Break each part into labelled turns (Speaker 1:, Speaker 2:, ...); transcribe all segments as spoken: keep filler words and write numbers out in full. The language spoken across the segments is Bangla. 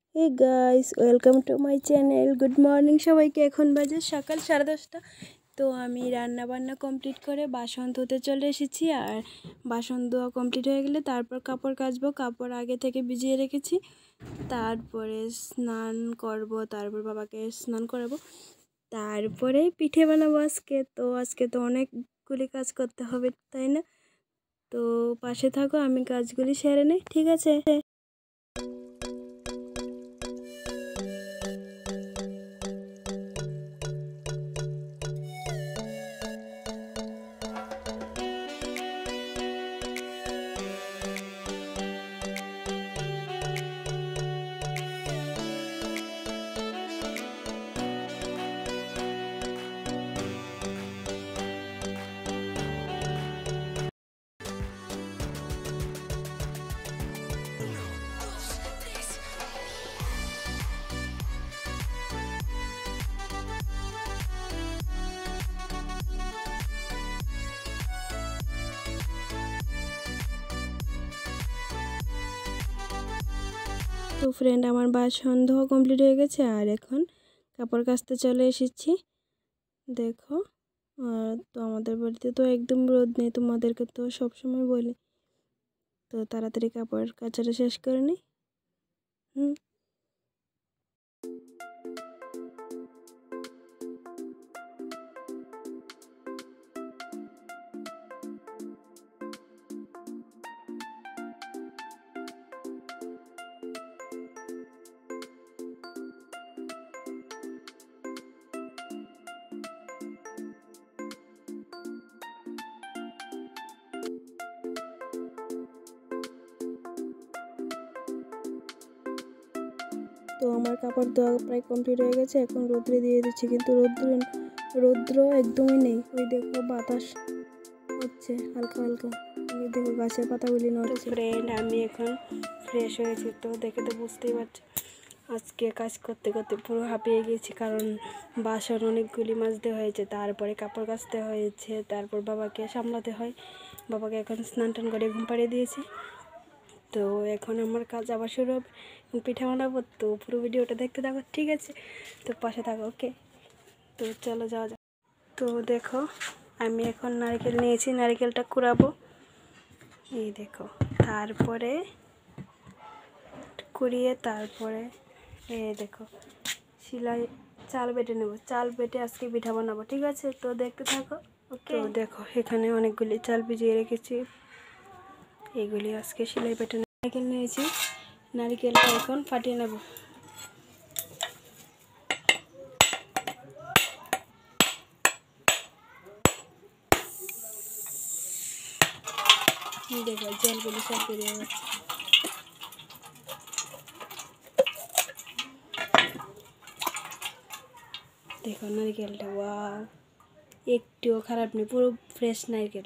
Speaker 1: Hey guys, welcome to my channel. Good morning সবাইকে। এখন বাজে সকাল সাড়ে দশটা। তো আমি রান্না বান্না কমপ্লিট করে বাসন ধুতে চলে এসেছি। আর বাসন ধোয়া কমপ্লিট হয়ে গেলে তারপর কাপড় কাচবো। কাপড় আগে থেকে ভিজিয়ে রেখেছি, তারপরে স্নান করব, তারপর বাবাকে স্নান করাবো, তারপরে পিঠে বানাবো আজকে। তো আজকে তো অনেকগুলি কাজ করতে হবে, তাই না? তো পাশে থাকো, আমি কাজগুলি সেরে নেই, ঠিক আছে? তো ফ্রেন্ড, আমার বাসন ধোয়া কমপ্লিট হয়ে গেছে, আর এখন কাপড় কাচতে চলে এসেছি। দেখো, আর তো আমাদের বাড়িতে তো একদম রোদ নেই, তোমাদেরকে তো সবসময় বলি। তো তাড়াতাড়ি কাপড় কাচাটা শেষ করে নিই। হুম তো আমার কাপড় ধোয়া প্রায় কমপ্লিট হয়ে গেছে। এখন রৌদ্রে দিয়ে দিচ্ছি, কিন্তু রৌদ্র রৌদ্র একদমই নেই। ওই দেখো, বাতাস হচ্ছে হালকা হালকা। ওই দেখো, গাছের পাতাগুলি নড়ছে। ফ্রেন্ড, আমি এখন ফ্রেশ হয়েছি। তো দেখে তো বুঝতেই পারছি, আজকে কাজ করতে করতে পুরো হাঁপিয়ে গেছি, কারণ বাসন অনেকগুলি মাজতে হয়েছে, তারপরে কাপড় কাচতে হয়েছে, তারপর বাবাকে সামলাতে হয়। বাবাকে এখন স্নান টান করে ঘুম পাড়িয়ে দিয়েছি। তো এখন আমার কাজ আবার শুরু হবে, পিঠা বানাবো। তো পুরো ভিডিওটা দেখতে থাকো, ঠিক আছে? তো পাশে থাকো, ওকে? তো চলো যাওয়া যাক। তো দেখো, আমি এখন নারকেল নিয়েছি, নারকেলটা কুড়াবো। এই দেখো, তারপরে কুড়িয়ে তারপরে এই দেখো শিলাই চাল বেটে নেব। চাল বেটে আজকে পিঠা বানাবো, ঠিক আছে? তো দেখতে থাকো, ওকে? তো দেখো, এখানে অনেকগুলি চাল ভিজিয়ে রেখেছি, এইগুলি আজকে শিলাই বেটে নারকেল নিয়েছি, নারকেলটা এখন ফাটিয়ে নেব। দেখো, জলগুলি সব বেরিয়ে যাচ্ছে। দেখো নারকেলটা, ওয়াও, একটুও খারাপ নেই, পুরো ফ্রেশ নারকেল।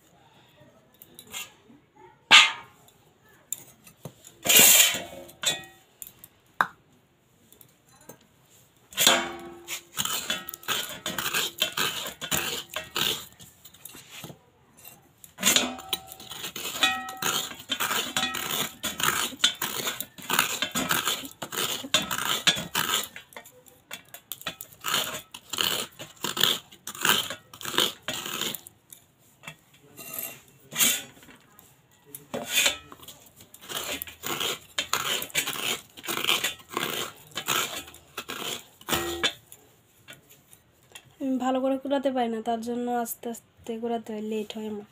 Speaker 1: ভালো করে কুড়াতে পারি না, তার জন্য আস্তে আস্তে কুড়াতে হয়, লেট হয় আমার।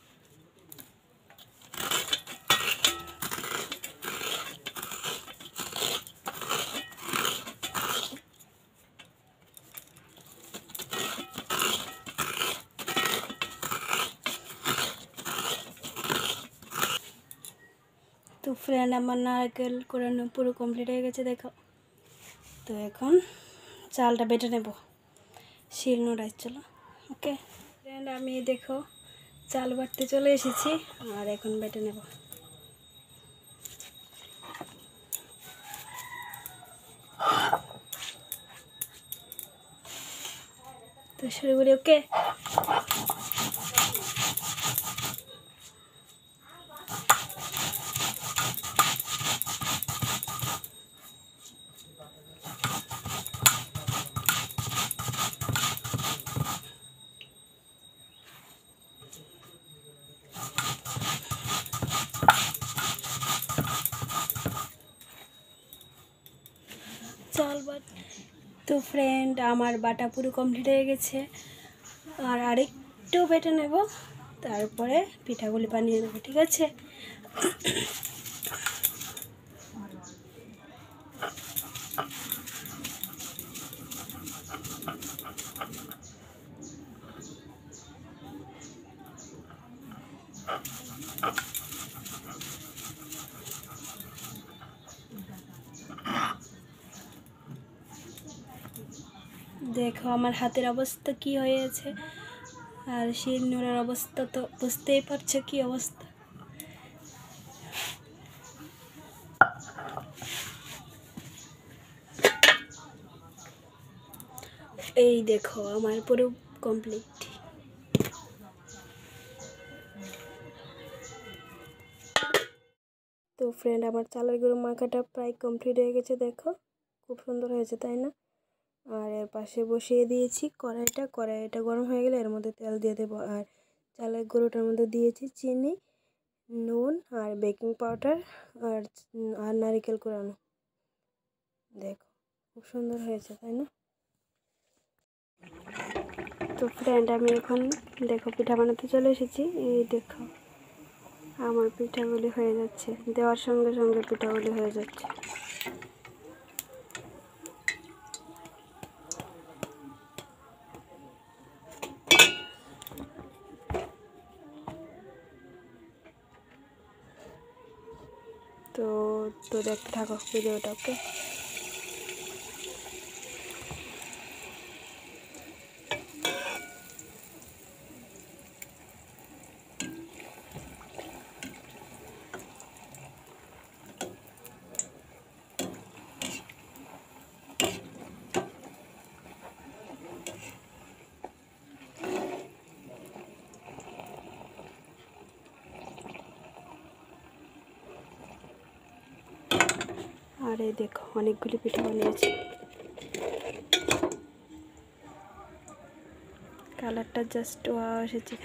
Speaker 1: তো ফ্রেন্ড, আমার নারকেল কুড়ানো পুরো কমপ্লিট হয়ে গেছে, দেখো। তো এখন চালটা বেটে নেব, শিল নোড়াই, চলো, ওকে? ফ্রেন্ড, আমি দেখো চাল বাটতে চলে এসেছি, আর এখন বেটে নেব। তো শুরু করি, ওকে? চাল বাট। তো ফ্রেন্ড আমার বাটা পুরো কমপ্লিট হয়ে গেছে, আর আরেকটু বেটে নেব, তারপরে পিঠাগুলি বানিয়ে দেবো, ঠিক আছে। দেখো আমার হাতের অবস্থা কি হয়েছে, আর সেই নোড়ার অবস্থা তো বুঝতেই পারছো কি অবস্থা। এই দেখো আমার পুরো কমপ্লিট। তো ফ্রেন্ড আমার চালের গুঁড়ো মাখাটা প্রায় কমপ্লিট হয়ে গেছে, দেখো খুব সুন্দর হয়েছে তাই না। আর এর পাশে বসিয়ে দিয়েছি কড়াইটা, কড়াইটা গরম হয়ে গেলে এর মধ্যে তেল দিয়ে দেবো, আর চালের গুঁড়োটার মধ্যে দিয়েছি চিনি, নুন আর বেকিং পাউডার আর আর নারকেল কোরানো। দেখো খুব সুন্দর হয়েছে তাই না। তো ফ্রেন্ড আমি এখন দেখো পিঠা বানাতে চলে এসেছি। এই দেখো আমার পিঠাগুলি হয়ে যাচ্ছে, দেওয়ার সঙ্গে সঙ্গে পিঠাগুলি হয়ে যাচ্ছে। তো তো দেখতে থাকো ভিডিওটা, ওকে। আর এই দেখো অনেকগুলি পিঠা বানিয়েছি, কালারটা জাস্ট ওয়াও এসেছে।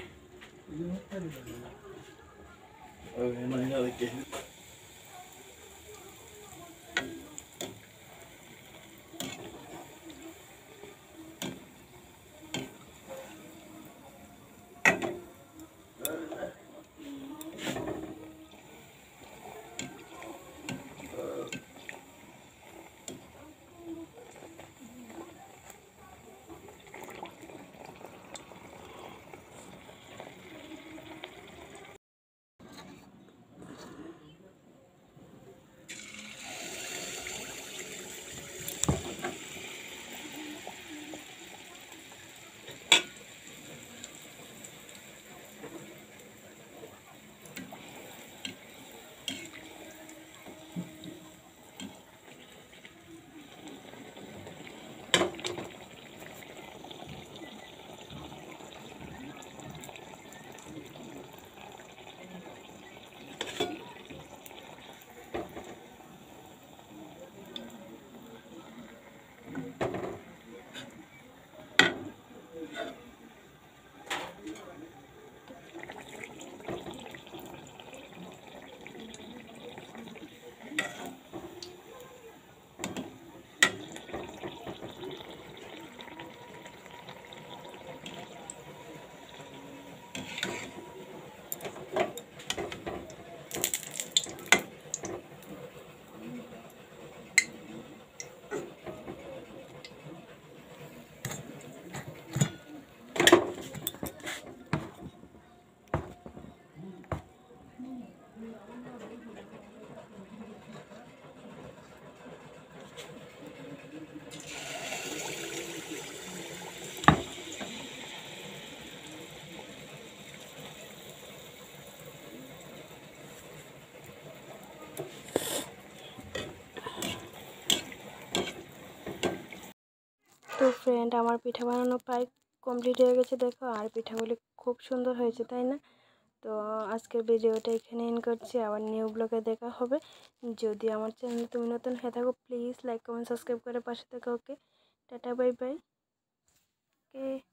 Speaker 1: তো ফ্রেন্ড আমার পিঠা বানানো প্রায় কমপ্লিট হয়ে গেছে, দেখো আর পিঠাগুলি খুব সুন্দর হয়েছে তাই না। তো আজকের ভিডিওটা এখানে এন্ড করছি, আবার নিউ ব্লগে দেখা হবে। যদি আমার চ্যানেলে তুমি নতুন হয়ে থাকো প্লিজ লাইক কমেন্ট সাবস্ক্রাইব করে পাশে থাকো, ওকে। টাটা বাই বাই, ওকে।